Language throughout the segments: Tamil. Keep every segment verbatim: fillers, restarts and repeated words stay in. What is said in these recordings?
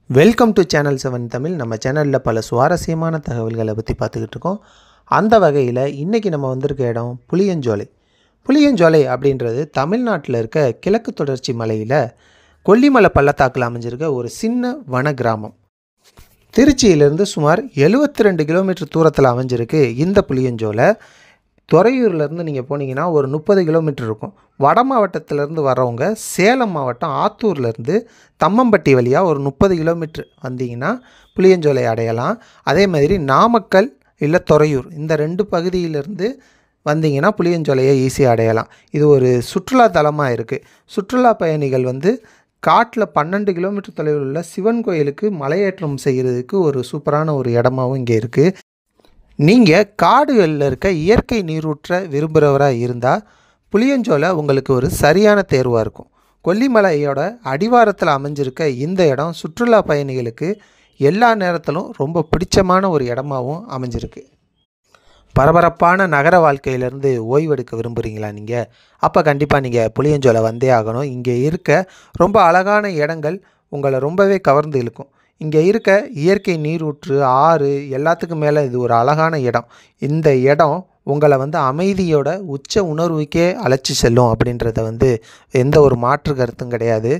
Welcome to channel seven Tamil. நம்ம சேனலில் பல சுவாரஸ்யமான தகவல்களை பற்றி பார்த்துக்கிட்டு இருக்கோம். அந்த வகையில் இன்றைக்கி நம்ம வந்திருக்க இடம் புளியஞ்சோலை. புளியஞ்சோலை அப்படின்றது தமிழ்நாட்டில் இருக்க கிழக்கு தொடர்ச்சி மலையில் கொல்லிமலை பள்ளத்தாக்கில் அமைஞ்சிருக்க ஒரு சின்ன வன கிராமம். திருச்சியிலேருந்து சுமார் எழுபத்தி ரெண்டு கிலோமீட்டர் தூரத்தில் அமைஞ்சிருக்கு இந்த புளியஞ்சோலை. துறையூர்லேருந்து நீங்கள் போனீங்கன்னா ஒரு முப்பது கிலோமீட்டர் இருக்கும். வட மாவட்டத்திலேருந்து வரவங்க சேலம் மாவட்டம் ஆத்தூர்லேருந்து தம்மம்பட்டி வழியாக ஒரு முப்பது கிலோமீட்டர் வந்தீங்கன்னா புளியஞ்சோலை அடையலாம். அதே மாதிரி நாமக்கல் இல்லை துறையூர் இந்த ரெண்டு பகுதியிலேருந்து வந்தீங்கன்னா புளியஞ்சோலையை ஈஸியாக அடையலாம். இது ஒரு சுற்றுலா தலமாக இருக்குது. சுற்றுலா பயணிகள் வந்து காட்டில் பன்னெண்டு கிலோமீட்டர் தொலைவில் உள்ள சிவன் கோயிலுக்கு மலையேற்றம் செய்கிறதுக்கு ஒரு சூப்பரான ஒரு இடமாகவும் இங்கே இருக்குது. நீங்கள் காடுகளில் இருக்க இயற்கை நீரூற்ற விரும்புகிறவராக இருந்தால் புளியஞ்சோலை உங்களுக்கு ஒரு சரியான தேர்வாக இருக்கும். கொல்லிமலையோட அடிவாரத்தில் அமைஞ்சிருக்க இந்த இடம் சுற்றுலா பயணிகளுக்கு எல்லா நேரத்திலும் ரொம்ப பிடிச்சமான ஒரு இடமாகவும் அமைஞ்சிருக்கு. பரபரப்பான நகர வாழ்க்கையிலேருந்து ஓய்வெடுக்க விரும்புகிறீங்களா நீங்கள்? அப்போ கண்டிப்பாக நீங்கள் புளியஞ்சோலை வந்தே ஆகணும். இங்கே இருக்க ரொம்ப அழகான இடங்கள் உங்களை ரொம்பவே கவர்ந்து இழுக்கும். இங்கே இருக்க இயற்கை நீரூற்று, ஆறு எல்லாத்துக்கும் மேலே இது ஒரு அழகான இடம். இந்த இடம் உங்களை வந்து அமைதியோட உச்ச உணர்வுக்கே அழைச்சி செல்லும் அப்படின்றத வந்து எந்த ஒரு மாற்று கருத்தும் கிடையாது.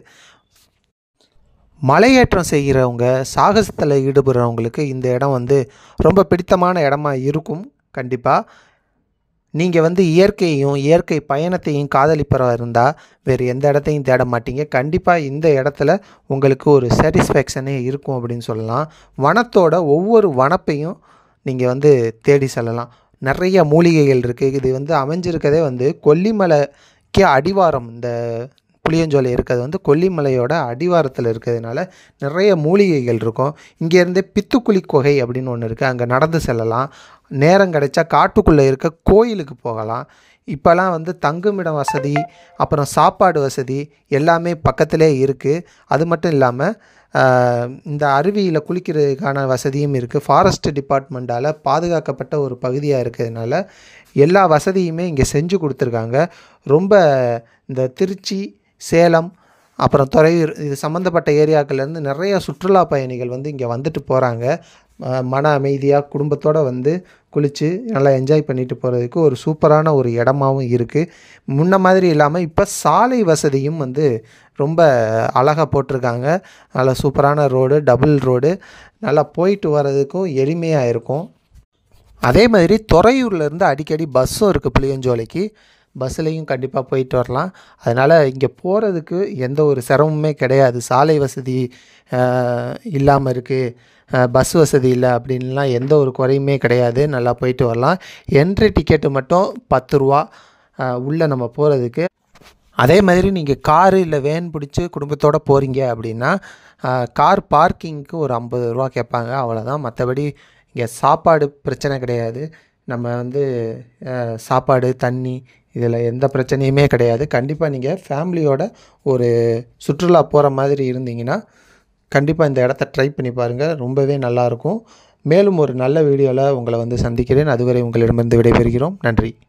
மலையேற்றம் செய்கிறவங்க, சாகசத்தில் ஈடுபடுறவங்களுக்கு இந்த இடம் வந்து ரொம்ப பிடித்தமான இடமா இருக்கும். கண்டிப்பாக நீங்கள் வந்து இயற்கையையும் இயற்கை பயணத்தையும் காதலிப்பதாக இருந்தால் வேறு எந்த இடத்தையும் தேட மாட்டீங்க. கண்டிப்பாக இந்த இடத்துல உங்களுக்கு ஒரு சாட்டிஸ்ஃபேக்ஷனே இருக்கும் அப்படின்னு சொல்லலாம். வனத்தோட ஒவ்வொரு வனப்பையும் நீங்கள் வந்து தேடி செல்லலாம். நிறைய மூலிகைகள் இருக்குது. இது வந்து அமைஞ்சிருக்கதே வந்து கொல்லிமலைக்கு அடிவாரம். இந்த புளியஞ்சோலை இருக்கிறது வந்து கொல்லிமலையோட அடிவாரத்தில் இருக்கிறதுனால நிறைய மூலிகைகள் இருக்கும். இங்கேருந்தே பித்துக்குழி குகை அப்படின்னு ஒன்று இருக்குது, அங்கே நடந்து செல்லலாம். நேரம் கிடைச்சா காட்டுக்குள்ளே இருக்க கோயிலுக்கு போகலாம். இப்போலாம் வந்து தங்குமிடம் வசதி, அப்புறம் சாப்பாடு வசதி எல்லாமே பக்கத்திலே இருக்குது. அது மட்டும் இல்லாமல் இந்த அருவியில் குளிக்கிறதுக்கான வசதியும் இருக்குது. ஃபாரஸ்ட் டிபார்ட்மெண்ட்டால் பாதுகாக்கப்பட்ட ஒரு பகுதியாக இருக்கிறதுனால எல்லா வசதியுமே இங்கே செஞ்சு கொடுத்துருக்காங்க. ரொம்ப இந்த திருச்சி, சேலம், அப்புறம் துறையூர் இது சம்மந்தப்பட்ட ஏரியாக்கள்லேருந்து நிறைய சுற்றுலா பயணிகள் வந்து இங்கே வந்துட்டு போகிறாங்க. மன அமைதியாக குடும்பத்தோடு வந்து குளித்து நல்லா என்ஜாய் பண்ணிட்டு போகிறதுக்கு ஒரு சூப்பரான ஒரு இடமாவும் இருக்குது. முன்ன மாதிரி இல்லாமல் இப்போ சாலை வசதியும் வந்து ரொம்ப அழகாக போட்டிருக்காங்க. நல்லா சூப்பரான ரோடு, டபுள் ரோடு, நல்லா போயிட்டு வர்றதுக்கும் எளிமையாக இருக்கும். அதே மாதிரி துறையூர்லேருந்து அடிக்கடி பஸ்ஸும் இருக்குது புளியஞ்சோலைக்கு. பஸ்ஸுலேயும் கண்டிப்பாக போயிட்டு வரலாம். அதனால் இங்கே போகிறதுக்கு எந்த ஒரு சிரமமே கிடையாது. சாலை வசதி இல்லாமல் இருக்குது, பஸ் வசதி இல்லை அப்படின்லாம் எந்த ஒரு குறையுமே கிடையாது. நல்லா போயிட்டு வரலாம். என்ட்ரி டிக்கெட்டு மட்டும் பத்து ரூபா உள்ளே நம்ம போகிறதுக்கு. அதே மாதிரி நீங்கள் காரு இல்லை வேன் பிடிச்சி குடும்பத்தோடு போகிறீங்க அப்படின்னா கார் பார்க்கிங்க்கு ஒரு ஐம்பது ரூபா கேட்பாங்க, அவ்வளோதான். மற்றபடி இங்கே சாப்பாடு பிரச்சனை கிடையாது. நம்ம வந்து சாப்பாடு, தண்ணி இதில் எந்த பிரச்சனையுமே கிடையாது. கண்டிப்பாக நீங்கள் ஃபேமிலியோட ஒரு சுற்றுலா போகிற மாதிரி இருந்தீங்கன்னா கண்டிப்பாக இந்த இடத்த ட்ரை பண்ணி பாருங்கள். ரொம்பவே நல்லாயிருக்கும். மேலும் ஒரு நல்ல வீடியோவில் உங்களை வந்து சந்திக்கிறேன். அதுவரை உங்களிடமிருந்து விடைபெறுகிறோம். நன்றி.